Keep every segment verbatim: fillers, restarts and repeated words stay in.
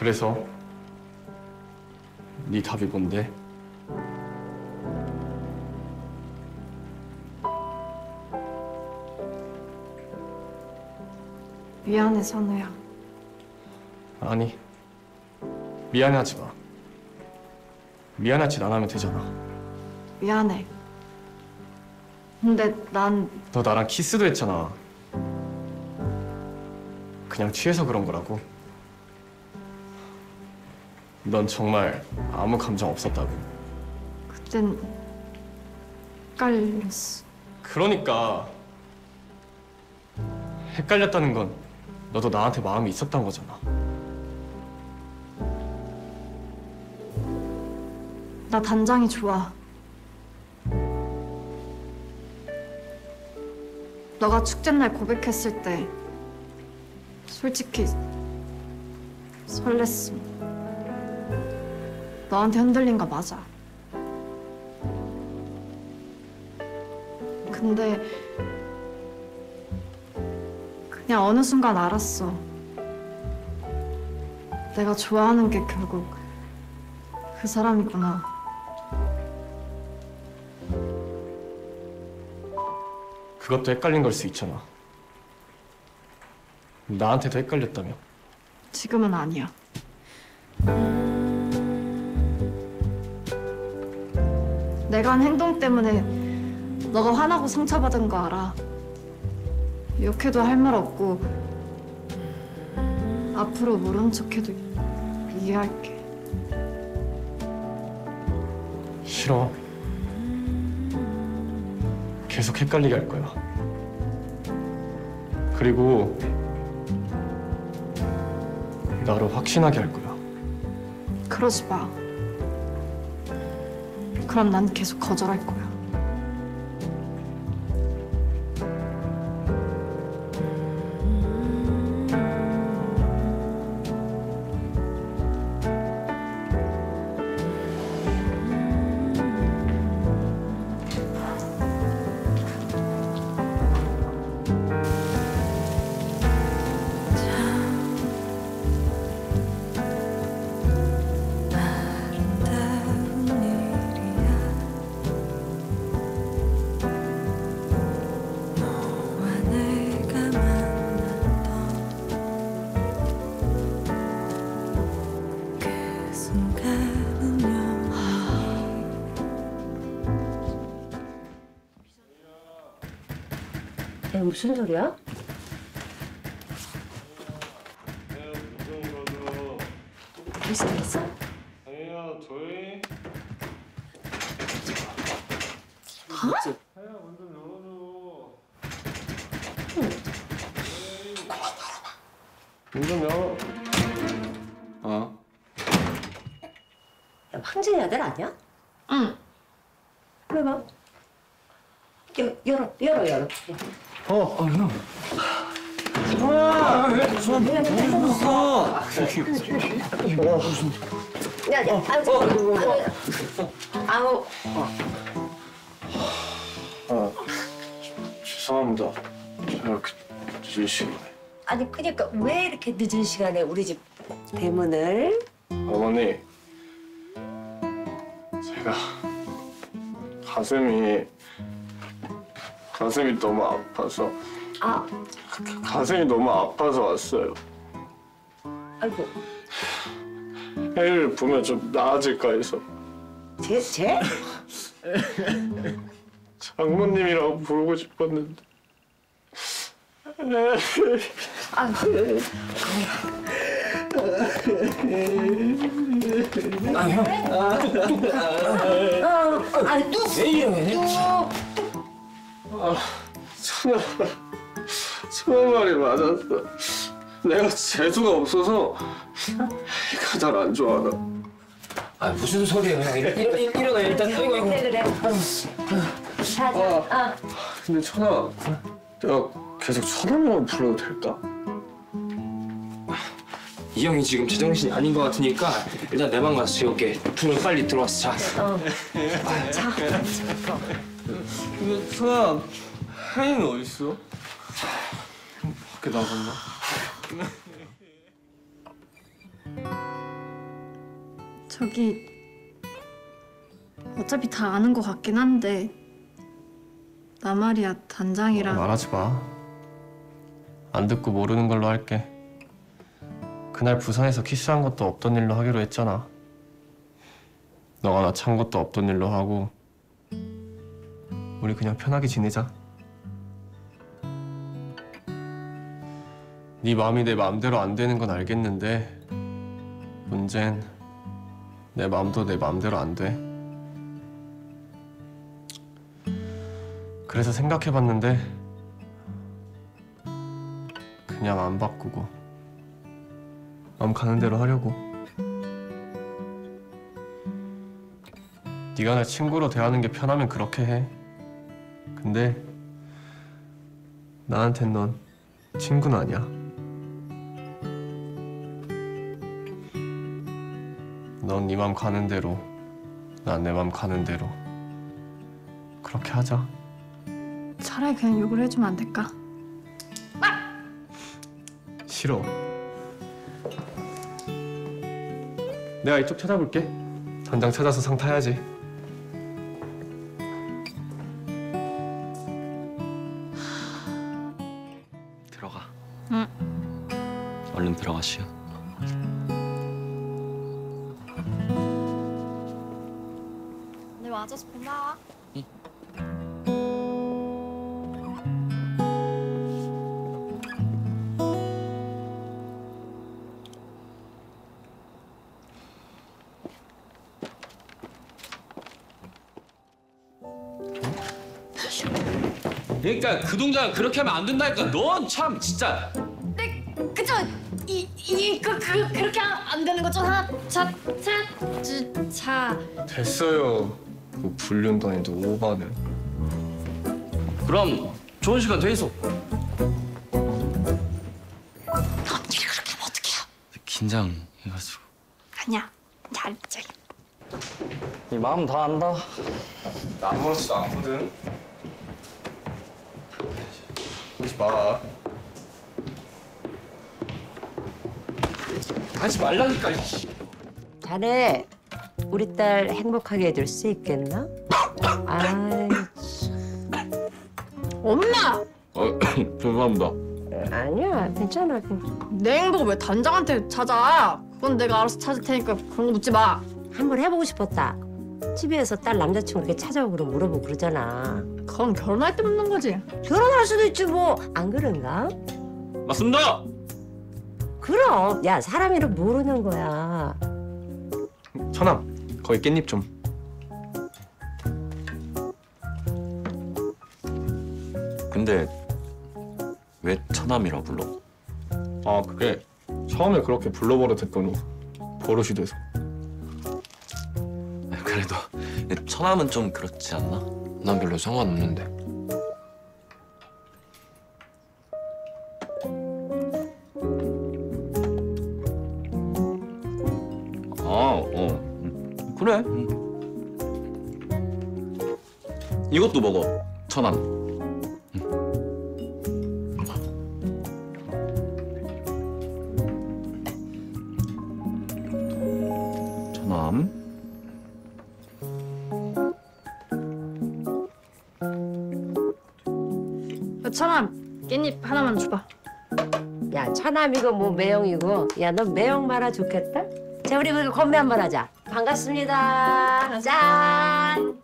그래서 네 답이 뭔데? 미안해, 선우야. 아니, 미안해하지 마. 미안할 짓 안 하면 되잖아. 미안해. 근데 난 너 나랑 키스도 했잖아. 그냥 취해서 그런 거라고. 넌 정말 아무 감정 없었다고. 그땐 헷갈렸어. 그러니까 헷갈렸다는 건 너도 나한테 마음이 있었던 거잖아. 나 단장이 좋아. 너가 축제날 고백했을 때 솔직히 설렜어. 너한테 흔들린 거 맞아. 근데 그냥 어느 순간 알았어. 내가 좋아하는 게 결국 그 사람이구나. 그것도 헷갈린 걸 수 있잖아. 나한테도 헷갈렸다며. 지금은 아니야. 내가 한 행동 때문에 너가 화나고 상처받은 거 알아. 욕해도 할 말 없고 앞으로 모른 척해도 이해할게. 싫어. 계속 헷갈리게 할 거야. 그리고 나로 확신하게 할 거야. 그러지 마. 그럼 난 계속 거절할 거야. 이게 무슨 소리야? 무슨 일 있어? 아니야, 저희. 어? 하야, 먼저 열어줘. 문 좀 열어. 어? 야, 황제의 아들 아니야? 응. 왜 봐? 여, 열어, 열어, 열어. 어, 어, 형. 성아! 성아, 뭐 무서웠어? 야, 야, 아유, 아우, 아우. 아, 죄송합니다. 제가 이렇게 늦은 시간에. 아니, 그러니까 왜 이렇게 늦은 시간에 우리 집 대문을? 어머니, 제가 가슴이 가슴이 너무 아파서 아, 가슴이 너무 아파서 왔어요. 아이고, 해를 보면 좀 나아질까 해서 쟤, 쟤? 장모님이라고 부르고 싶었는데. 아, 그, 아, 형. 어, 아니 뚝, 왜 이래? 뚝. 아, 천아, 천아 말이 맞았어. 내가 재수가 없어서 애가 잘 안 좋아하나. 아, 무슨 소리예요, 형. 일어, 일어, 일어나, 일단. 아이고, 아이고. 그래, 그래. 자, 자, 아. 근데 천아, 내가 계속 천아명을 불러도 될까? 이 형이 지금 제정신이 아닌 것 같으니까 일단 내 방 가서 재울게. 둘은 빨리 들어와서 자. 어. 자. 근데 천아, 혜인은 어딨어? 밖에 나갔나? 저기 어차피 다 아는 것 같긴 한데 나 말이야 단장이랑 말하지 마. 안 듣고 모르는 걸로 할게. 그날 부산에서 키스한 것도 없던 일로 하기로 했잖아. 너가 나 찬 것도 없던 일로 하고 우리 그냥 편하게 지내자. 네 마음이 내 마음대로 안 되는 건 알겠는데 문제는 내 마음도 내 마음대로 안 돼. 그래서 생각해봤는데 그냥 안 바꾸고 마음 가는 대로 하려고. 네가 날 친구로 대하는 게 편하면 그렇게 해. 근데 나한텐 넌 친구는 아니야. 넌 네 맘 가는 대로, 난 내 맘 가는 대로 그렇게 하자. 차라리 그냥 욕을 해주면 안 될까? 싫어. 내가 이쪽 찾아볼게. 단장 찾아서 상 타야지. 들어가. 응. 얼른 들어가 쉬어. 네 와줘서 고마워. 그러니까 그 동작 그렇게 하면 안 된다니까. 넌 참 진짜. 네, 그쵸? 이, 이, 그, 그, 그렇게 안 되는 거죠? 하나, 차, 차, 주, 차. 됐어요. 뭐 불륜도 아닌데 오바는. 그럼 좋은 시간 돼 있어. 언니를 그렇게 하면 어떡해요? 긴장해가지고. 아니야, 잘했지. 네 마음 다 안다. 나 아무렇지도 않거든. 하지 마. 하지 말라니까. 자네 우리 딸 행복하게 해줄 수 있겠나? 아이 엄마! 어, 죄송합니다. 아니야 괜찮아 괜찮아. 내 행복을 왜 단장한테 찾아? 그건 내가 알아서 찾을 테니까 그런 거 묻지 마. 한번 해보고 싶었다. 티비에서 딸 남자친구 이렇게 찾아오고 그러고 물어보고 그러잖아. 그건 결혼할 때 묻는 거지. 결혼할 수도 있지 뭐. 안 그런가? 맞습니다. 그럼 야 사람 이름 모르는 거야. 천암, 거기 깻잎 좀. 근데 왜 처남이라 불러? 아 그게 처음에 그렇게 불러버릇했더니 버릇이 돼서. 그래도 처남은 좀 그렇지 않나? 난 별로 상관없는데. 아, 어. 음, 그래. 음. 이것도 먹어. 처남. 음. 처남. 여차람 깻잎 하나만 줘봐. 야 처남이고 뭐 매형이고. 야 너 매형 말아 좋겠다. 자 우리 그 건배 한번 하자. 반갑습니다. 짠.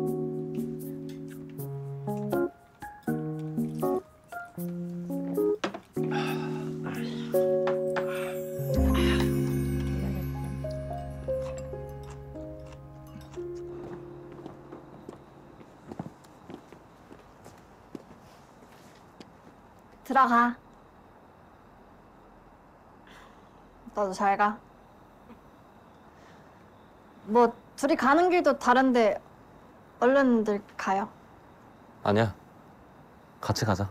들어가. 너도 잘 가. 뭐 둘이 가는 길도 다른데 얼른들 가요. 아니야. 같이 가자.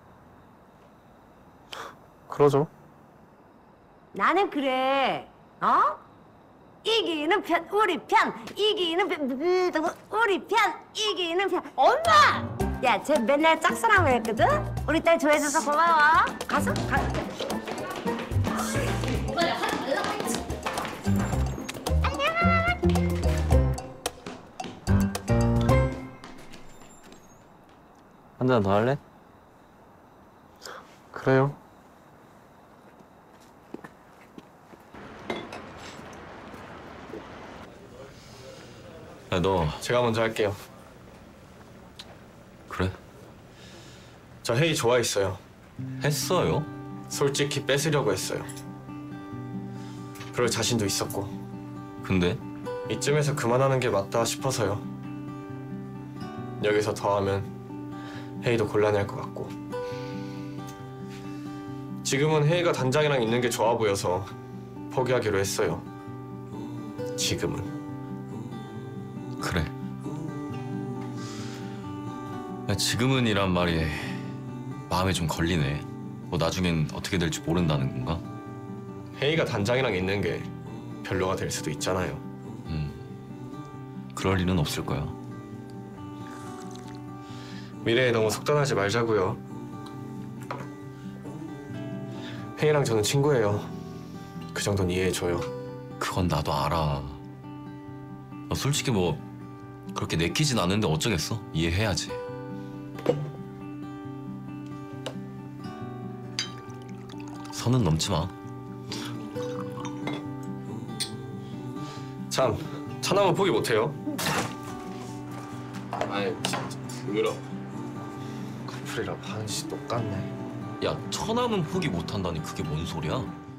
그러죠. 나는 그래. 어? 이기는 편 우리 편. 이기는 편 우리 편. 이기는 편. 엄마! 야, 쟤 맨날 짝사랑을 했거든? 우리 딸 좋아해줘서 고마워. 가서? 가. 안녕. 한 잔 더 할래? 그래요. 야, 너 제가 먼저 할게요. 그래? 저 헤이 좋아했어요. 했어요? 솔직히 뺏으려고 했어요. 그럴 자신도 있었고 근데 이쯤에서 그만하는 게 맞다 싶어서요. 여기서 더하면 헤이도 곤란할 것 같고 지금은 헤이가 단장이랑 있는 게 좋아 보여서 포기하기로 했어요. 지금은. 그래. 야, 지금은이란 말이 마음에 좀 걸리네. 뭐 나중엔 어떻게 될지 모른다는 건가? 헤이가 단장이랑 있는 게 별로가 될 수도 있잖아요. 음, 그럴 일은 없을 거야. 미래에 너무 속단하지 말자고요. 헤이랑 저는 친구예요. 그 정도는 이해해줘요. 그건 나도 알아. 너 솔직히 뭐 그렇게 내키진 않는데 어쩌겠어? 이해해야지. 선은 넘지 마. 참, 천하면 포기 못해요. 아이 진짜 더러워. 커플이라 반씩 똑같네. 야, 천함은 포기 못한다니 그게 뭔 소리야?